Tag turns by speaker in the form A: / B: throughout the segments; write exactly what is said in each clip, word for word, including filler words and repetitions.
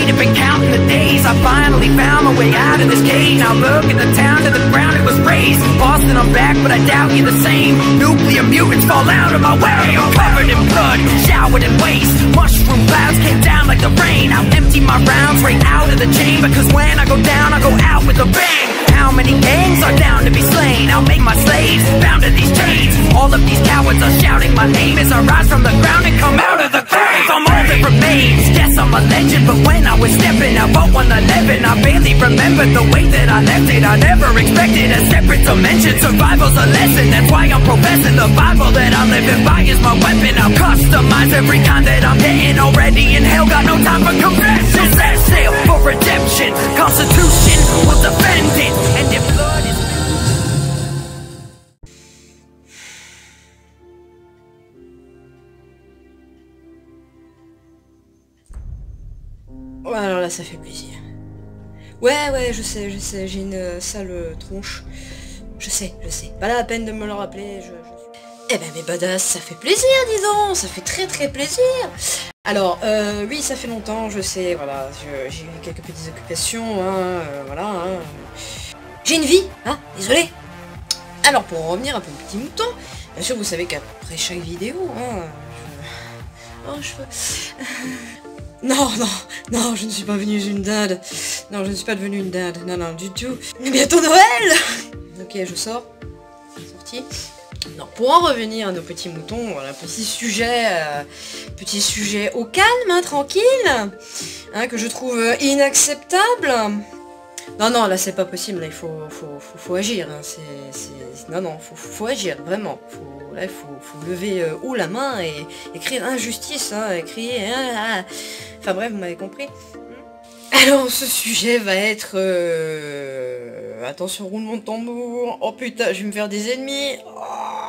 A: waited, been counting the days. I finally found my way out of this cage. Now look at the town, to the ground it was raised. Boston, I'm back, but I doubt you're the same. Nuclear mutants fall out of my way. I'm covered in blood, showered in waste. Mushroom clouds came down like the rain. I'll empty my rounds right out of the chamber, cause when I go down, I go out with a bang. How many gangs are down to be slain? I'll make my slaves bound to these chains. All of these cowards are shouting my name as I rise from the ground and come out of the grave. I'm all that remains. Yes, I'm a legend, but when I was stepping out Vault one eleven, I barely remembered the way that I left it. I never expected a separate dimension. Survival's a lesson, that's why I'm professing. The Bible that I'm living by is my weapon. I'll customize every kind that I'm getting. Already in hell, got no time for confession. Set sail for redemption. Constitution will defend it. And if blood is...
B: Ouais, alors là, ça fait plaisir. Ouais, ouais, je sais, je sais, j'ai une euh, sale euh, tronche. Je sais, je sais. Pas la peine de me le rappeler, je... je... Eh ben, mes badass, ça fait plaisir, dis donc. Ça fait très très plaisir. Alors, euh, oui, ça fait longtemps, je sais, voilà. J'ai eu quelques petites occupations, hein, euh, voilà. Hein. J'ai une vie, hein, désolé. Alors, pour en revenir un peu au petit mouton, bien sûr, vous savez qu'après chaque vidéo, hein, je... Oh, je veux... Non, non, non, je ne suis pas venue une dinde. Non, je ne suis pas devenue une dinde. Non, non, du tout. Mais bientôt Noël. Ok, je sors. Sorti. Non, pour en revenir à nos petits moutons, voilà, petit sujet, euh, petit sujet au calme, hein, tranquille, hein, que je trouve inacceptable. Non, non, là c'est pas possible, là il faut, faut, faut, faut agir, hein, c'est, c'est, non, non, faut, faut agir, vraiment. Faut, là il faut, faut lever euh, haut la main et écrire injustice, hein, et crier, hein, ah. Enfin bref, vous m'avez compris. Alors ce sujet va être... Euh... Attention, roulement de tambour. Oh putain, je vais me faire des ennemis. Oh.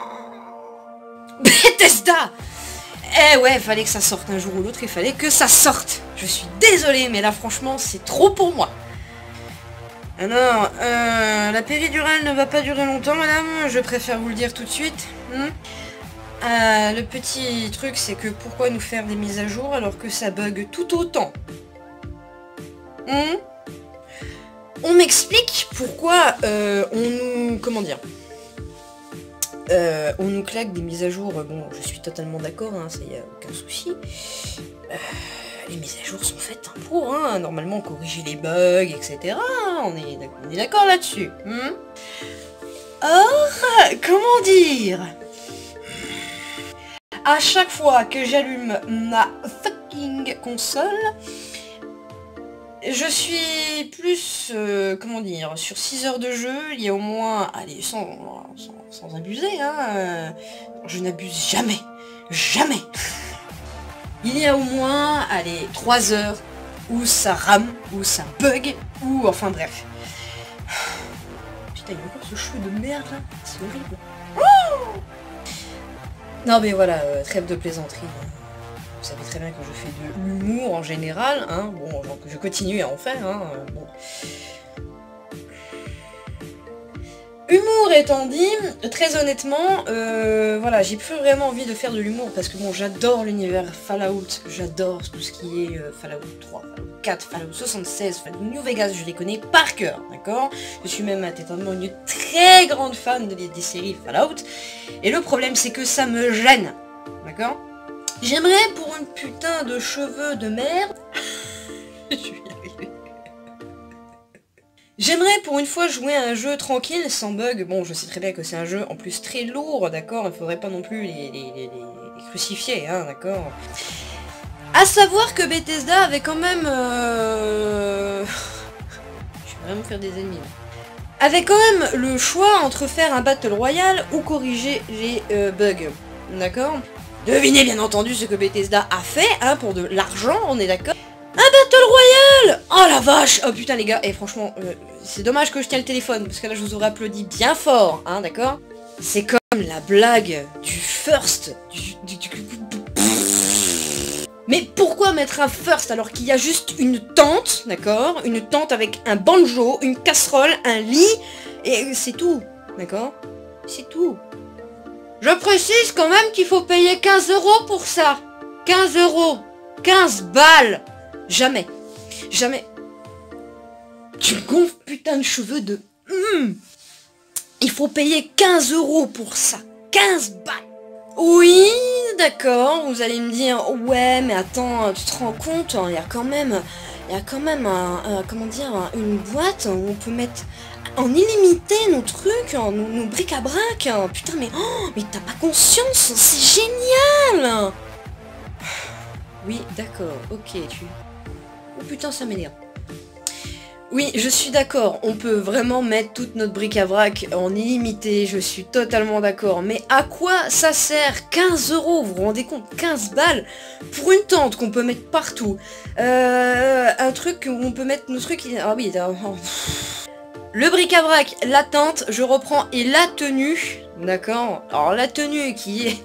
B: Bethesda. Eh ouais, fallait que ça sorte un jour ou l'autre, il fallait que ça sorte. Je suis désolée, mais là franchement, c'est trop pour moi. Alors, euh, la péridurale ne va pas durer longtemps, madame. Je préfère vous le dire tout de suite. Hmm euh, le petit truc, c'est que pourquoi nous faire des mises à jour alors que ça bug tout autant? Hmm On m'explique pourquoi euh, on nous... Comment dire euh, on nous claque des mises à jour. Bon, je suis totalement d'accord, hein, ça y a aucun souci. Euh, les mises à jour sont faites hein, pour, hein, normalement corriger les bugs, et cetera. On est d'accord là-dessus. Hmm Or, comment dire, à chaque fois que j'allume ma fucking console, je suis plus, euh, comment dire, sur six heures de jeu, il y a au moins, allez, sans, sans, sans abuser, hein, euh, je n'abuse jamais, jamais. Il y a au moins, allez, trois heures où ça rame, où ça bug, ou enfin bref. Putain, il y a encore ce cheveu de merde là, c'est horrible. Oh non mais voilà, euh, trêve de plaisanterie. Vous savez très bien que je fais de l'humour en général, hein, bon, donc je continue à en faire, hein, bon. Humour étant dit, très honnêtement, euh, voilà, j'ai plus vraiment envie de faire de l'humour parce que bon, j'adore l'univers Fallout, j'adore tout ce qui est euh, Fallout trois, Fallout quatre, Fallout soixante-seize, Fallout New Vegas, je les connais par cœur, d'accord? Je suis même intégralement une très grande fan des, des séries Fallout, et le problème c'est que ça me gêne, d'accord? J'aimerais pour une putain de cheveux de merde... Je vais y arriver. J'aimerais pour une fois jouer à un jeu tranquille, sans bug. Bon, je sais très bien que c'est un jeu en plus très lourd, d'accord? Il faudrait pas non plus les, les, les, les crucifier, hein, d'accord? À savoir que Bethesda avait quand même... Euh... Je vais vraiment faire des ennemis. Avait quand même le choix entre faire un Battle Royale ou corriger les euh, bugs, d'accord? Devinez bien entendu ce que Bethesda a fait, hein, pour de l'argent, on est d'accord? Un Battle Royale! Oh la vache! Oh putain les gars, et franchement, euh, c'est dommage que je tiens le téléphone, parce que là je vous aurais applaudi bien fort, hein, d'accord? C'est comme la blague du first, du, du, du... Mais pourquoi mettre un first alors qu'il y a juste une tente, d'accord? Une tente avec un banjo, une casserole, un lit, et c'est tout, d'accord? C'est tout. Je précise quand même qu'il faut payer quinze euros pour ça. quinze euros. quinze balles. Jamais. Jamais... Tu gonfles putain de cheveux de... Mmh. Il faut payer quinze euros pour ça. quinze balles. Oui, d'accord, vous allez me dire, ouais, mais attends, tu te rends compte, il y a quand même, il y a quand même un, un, comment dire, un, une boîte où on peut mettre en illimité nos trucs, nos, nos bric-à-brac. Putain, mais, oh, mais t'as pas conscience, c'est génial. Oui, d'accord, ok, tu... Oh putain, ça m'énerve. Oui, je suis d'accord, on peut vraiment mettre toute notre bric-à-brac en illimité, je suis totalement d'accord. Mais à quoi ça sert quinze euros, vous vous rendez compte, quinze balles pour une tente qu'on peut mettre partout. Euh, un truc où on peut mettre nos trucs... Ah oui, oh. Le bric-à-brac, la tente, je reprends, et la tenue, d'accord. Alors la tenue qui est...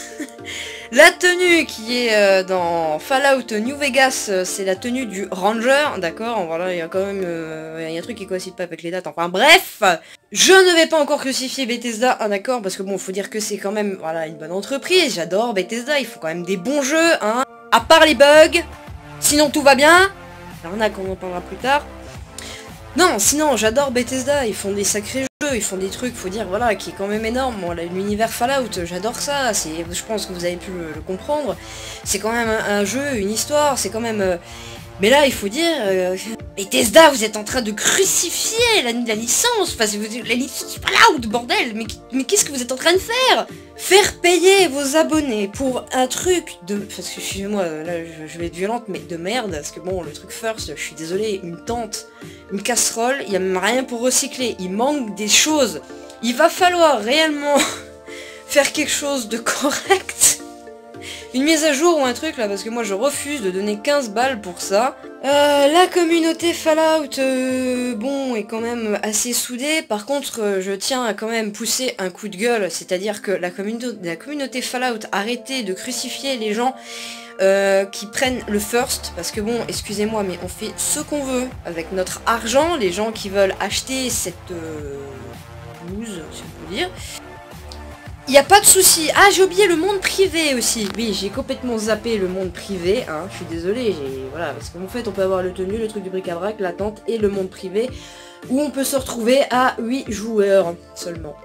B: La tenue qui est euh, dans Fallout New Vegas, euh, c'est la tenue du Ranger, d'accord. Voilà, il y a quand même euh, il y a un truc qui coïncide pas avec les dates, enfin bref. Je ne vais pas encore crucifier Bethesda, hein, d'accord, parce que bon, faut dire que c'est quand même, voilà, une bonne entreprise, j'adore Bethesda, il faut quand même des bons jeux, hein. À part les bugs, sinon tout va bien. L'arnaque, on en parlera plus tard. Non, sinon, j'adore Bethesda, ils font des sacrés jeux, ils font des trucs, faut dire, voilà, qui est quand même énorme. Bon, l'univers Fallout, j'adore ça, c'est, je pense que vous avez pu le, le comprendre. C'est quand même un, un jeu, une histoire, c'est quand même... Euh... Mais là, il faut dire, euh, Bethesda, vous êtes en train de crucifier la, la licence, enfin, c'est la licence Fallout, bordel, mais, mais qu'est-ce que vous êtes en train de faire? Faire payer vos abonnés pour un truc de... Parce que, excusez-moi, là, je, je vais être violente, mais de merde, parce que bon, le truc first, je suis désolée, une tente, une casserole, il n'y a même rien pour recycler, il manque des choses. Il va falloir réellement faire quelque chose de correct. Une mise à jour ou un truc là, parce que moi je refuse de donner quinze balles pour ça. Euh, la communauté Fallout, euh, bon, est quand même assez soudée. Par contre, euh, je tiens à quand même pousser un coup de gueule, c'est-à-dire que la, communauté, la communauté Fallout, arrêtez de crucifier les gens euh, qui prennent le first, parce que bon, excusez-moi, mais on fait ce qu'on veut avec notre argent. Les gens qui veulent acheter cette euh, blouse, si on peut dire. Il n'y a pas de souci. Ah, j'ai oublié le monde privé aussi. Oui, j'ai complètement zappé le monde privé, hein. Je suis désolée, j'ai... Voilà, parce qu'en fait, on peut avoir le tenue, le truc du bric-à-brac, la tente et le monde privé, où on peut se retrouver à huit joueurs seulement.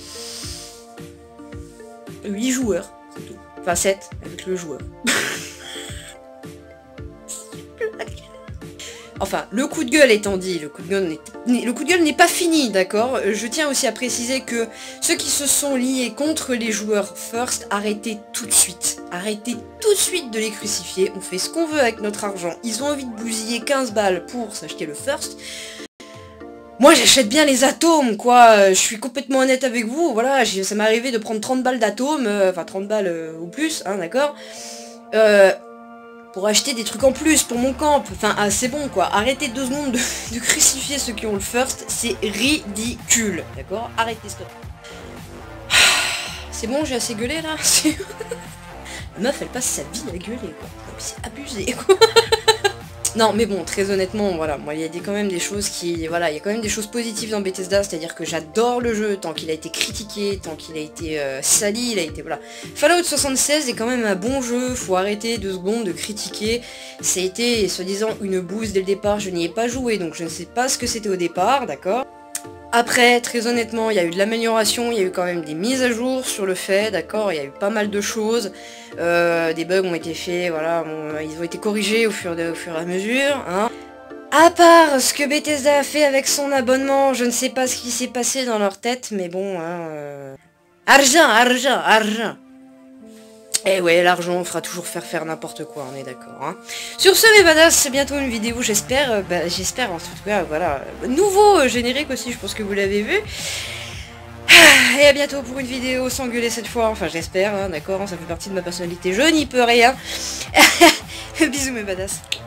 B: huit joueurs, c'est tout. Enfin, sept, avec le joueur. Enfin, le coup de gueule étant dit, le coup de gueule n'est, le coup de gueule n'est pas fini, d'accord. Je tiens aussi à préciser que ceux qui se sont liés contre les joueurs first, arrêtez tout de suite. Arrêtez tout de suite de les crucifier. On fait ce qu'on veut avec notre argent. Ils ont envie de bousiller quinze balles pour s'acheter le first. Moi, j'achète bien les atomes, quoi. Je suis complètement honnête avec vous. Voilà, ça m'est arrivé de prendre trente balles d'atomes, euh, enfin trente balles euh, ou plus, hein, d'accord. Euh... Pour acheter des trucs en plus pour mon camp. Enfin, ah, c'est bon quoi. Arrêtez deux secondes de, de crucifier ceux qui ont le first. C'est ridicule. D'accord? Arrêtez, stop. C'est bon, j'ai assez gueulé là. La meuf, elle passe sa vie à gueuler quoi. C'est abusé quoi. Non mais bon, très honnêtement, voilà, moi il y a des, quand même des choses qui... Voilà, il y a quand même des choses positives dans Bethesda, c'est-à-dire que j'adore le jeu, tant qu'il a été critiqué, tant qu'il a été euh, sali, il a été... Voilà. Fallout soixante-seize est quand même un bon jeu, faut arrêter deux secondes de critiquer. Ça a été, soi-disant, une bouse dès le départ, je n'y ai pas joué, donc je ne sais pas ce que c'était au départ, d'accord. Après, très honnêtement, il y a eu de l'amélioration, il y a eu quand même des mises à jour sur le fait, d'accord, il y a eu pas mal de choses, euh, des bugs ont été faits, voilà, bon, ils ont été corrigés au fur, de, au fur et à mesure, hein. À part ce que Bethesda a fait avec son abonnement, je ne sais pas ce qui s'est passé dans leur tête, mais bon, hein, euh... argent, argent, argent. Eh ouais, l'argent fera toujours faire faire n'importe quoi, on est d'accord. Hein. Sur ce, mes badass, c'est bientôt une vidéo, j'espère. Euh, bah, j'espère, en tout cas, voilà. Nouveau euh, générique aussi, je pense que vous l'avez vu. Et à bientôt pour une vidéo sans gueuler cette fois. Enfin, j'espère, hein, d'accord, ça fait partie de ma personnalité, je n'y peux rien. Bisous, mes badass.